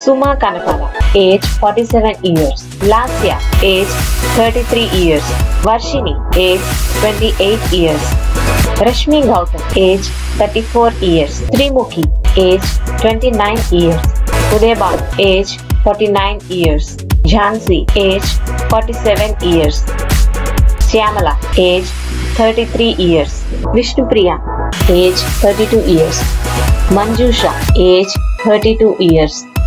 Suma Kanapala, age 47 years. Lasya, age 33 years. Varshini, age 28 years. Rashmi Gautam, age 34 years. Srimukhi, age 29 years. Udayabhanu, age 49 years. Jhansi, age 47 years. Shyamala, age 33 years. Vishnupriya, age 32 years. Manjusha, age 32 years.